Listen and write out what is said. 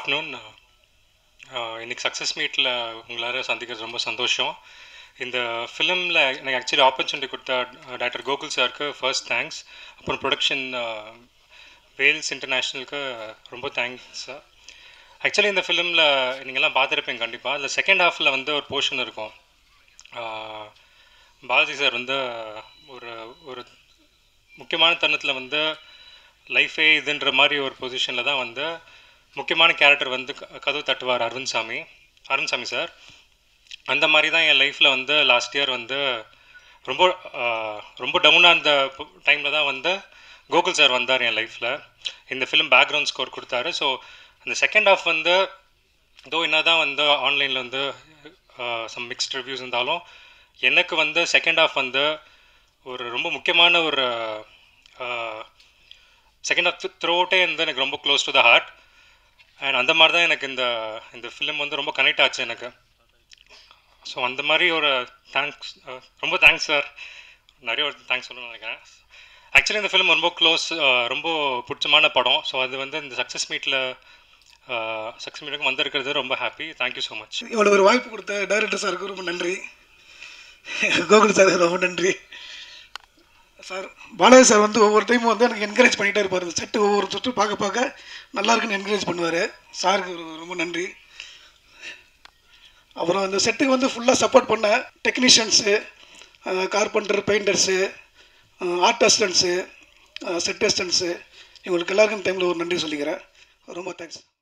Afternoon. இன்றைக்கி success மீட்டில் உங்களார சந்திக்கிறது ரொம்ப சந்தோஷம். இந்த ஃபிலிமில் எனக்கு ஆக்சுவலி ஆப்பர்ச்சுனிட்டி கொடுத்த டாக்டர் கோகுல் சாருக்கு ஃபர்ஸ்ட் தேங்க்ஸ். அப்புறம் ப்ரொடக்ஷன் வேல்ஸ் இன்டர்நேஷ்னலுக்கு ரொம்ப தேங்க்ஸ் சார். ஆக்சுவலி இந்த ஃபிலிமில் நீங்கள்லாம் பார்த்துருப்பீங்க கண்டிப்பாக. அதில் செகண்ட் ஹாஃபில் வந்து ஒரு போர்ஷன் இருக்கும். பாலாஜி சார் வந்து ஒரு ஒரு முக்கியமான தருணத்தில் வந்து லைஃபே இதுன்ற மாதிரி ஒரு பொசிஷனில் தான் வந்து முக்கியமான கேரக்டர் வந்து கதவு தட்டுவார் அருண்சாமி சார். அந்த மாதிரி தான் என் லைஃப்பில் வந்து லாஸ்ட் இயர் வந்து ரொம்ப ரொம்ப டவுனாக அந்த டைமில் தான் வந்து கோகுல் சார் வந்தார் என் லைஃப்பில். இந்த ஃபிலிம் பேக்ரவுண்ட் ஸ்கோர் கொடுத்தாரு. ஸோ அந்த செகண்ட் ஹாஃப் வந்து என்ன தான் வந்து ஆன்லைனில் வந்து சம் மிக்ஸ்ட் ரிவ்யூஸ் இருந்தாலும் எனக்கு வந்து செகண்ட் ஹாஃப் வந்து ஒரு ரொம்ப முக்கியமான ஒரு செகண்ட் ஹாஃப் த்ரூ அவுட்டே வந்து எனக்கு ரொம்ப close to the heart. And அந்த மாதிரி தான் எனக்கு இந்த ஃபிலிம் வந்து ரொம்ப கனெக்ட் ஆச்சு எனக்கு. ஸோ அந்த மாதிரி ஒரு தேங்க்ஸ், ரொம்ப தேங்க்ஸ் சார். நிறைய ஒரு தேங்க்ஸ் சொல்லணும்னு நினைக்கிறேன். ஆக்சுவலி இந்த ஃபிலிம் ரொம்ப க்ளோஸ், ரொம்ப பிடிச்சமான படம். ஸோ அது வந்து இந்த சக்ஸஸ் மீட்டுக்கு வந்திருக்கிறது ரொம்ப ஹாப்பி. Thank you so much. இவ்வளோ ஒரு வாய்ப்பு கொடுத்த டைரக்டர் சாருக்கு ரொம்ப நன்றி. கோகுல் சாருக்கு ரொம்ப நன்றி சார். பாலாஜி சார் வந்து ஒவ்வொரு டைமும் வந்து எனக்கு என்கரேஜ் பண்ணிகிட்டே இருப்பார். இந்த செட்டு ஒவ்வொரு சுற்று பார்க்க நல்லா இருக்குன்னு என்கரேஜ் பண்ணுவார். சாருக்கு ரொம்ப நன்றி. அப்புறம் இந்த செட்டுக்கு வந்து ஃபுல்லாக சப்போர்ட் பண்ண technicians, carpenter, painters, art assistants, set assistants, இவங்களுக்கு எல்லாருக்கும் டைமில் ஒரு நன்றி சொல்லிக்கிறேன். ரொம்ப தேங்க்ஸ்.